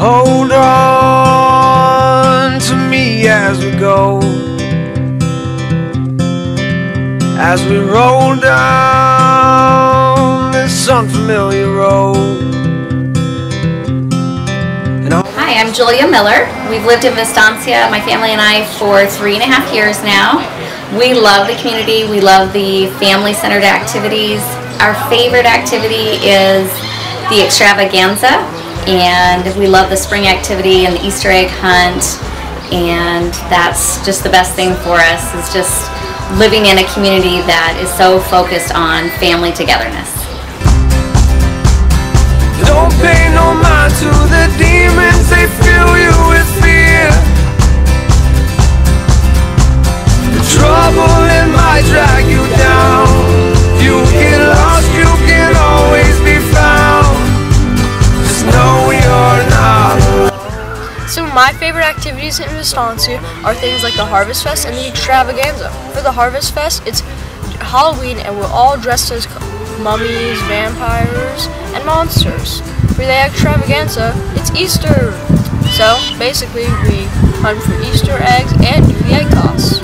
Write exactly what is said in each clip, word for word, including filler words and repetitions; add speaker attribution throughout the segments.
Speaker 1: hold on to me as we go, as we roll down this unfamiliar road.
Speaker 2: Hi, I'm Julia Miller. We've lived in Vistancia, my family and I, for three and a half years now. We love the community. We love the family-centered activities. Our favorite activity is the extravaganza, and we love the spring activity and the Easter egg hunt, and that's just the best thing for us, is just living in a community that is so focused on family togetherness.
Speaker 1: Don't pay no mind to the demons, they fill you with fear. The trouble, it might drag you down. You get lost, you can always be found. Just know you're not alone.
Speaker 3: Some of my favorite activities in Vistancia are things like the Harvest Fest and the Extravaganza. For the Harvest Fest, it's Halloween and we're all dressed as mummies, vampires, and monsters. For the Extravaganza, it's Easter. So basically we hunt for Easter eggs and do the egg toss.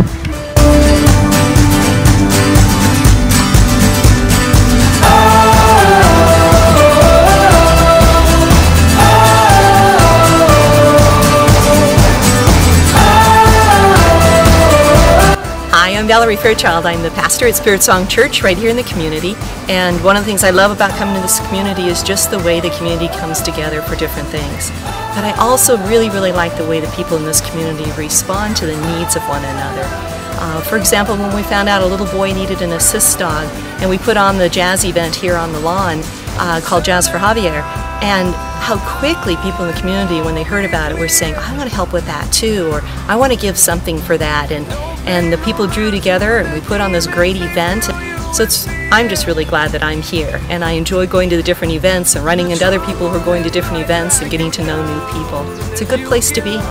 Speaker 4: Hi, I'm Valerie Fairchild. I'm the pastor at Spirit Song Church right here in the community, and one of the things I love about coming to this community is just the way the community comes together for different things. But I also really, really like the way the people in this community respond to the needs of one another. Uh, for example, when we found out a little boy needed an assist dog, and we put on the jazz event here on the lawn uh, called Jazz for Javier, and how quickly people in the community, when they heard about it, were saying, oh, I want to help with that too, or I want to give something for that. And, and the people drew together and we put on this great event. So it's, I'm just really glad that I'm here, and I enjoy going to the different events and running into other people who are going to different events and getting to know new people. It's a good place to be.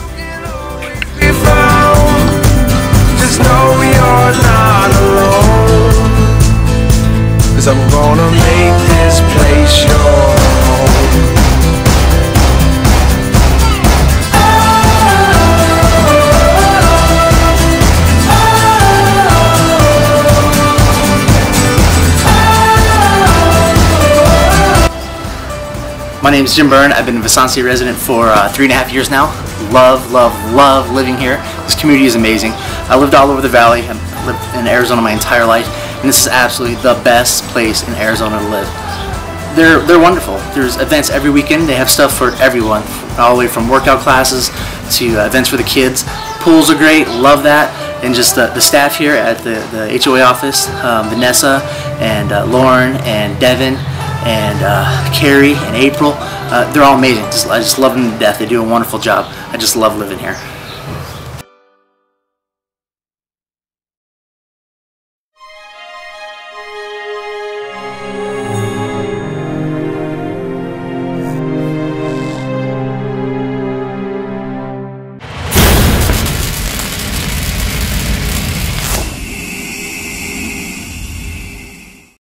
Speaker 1: Just know you're not alone, 'cause I'm gonna make this place your home.
Speaker 5: My name is Jim Byrne. I've been a Vistancia resident for uh, three and a half years now. Love, love, love living here. This community is amazing. I lived all over the valley. I've lived in Arizona my entire life, and this is absolutely the best place in Arizona to live. They're, they're wonderful. There's events every weekend. They have stuff for everyone, all the way from workout classes to uh, events for the kids. Pools are great, love that. And just the, the staff here at the, the H O A office, um, Vanessa and uh, Lauren and Devin and uh, Carrie and April, uh, they're all amazing. Just, I just love them to death. They do a wonderful job. I just love living here.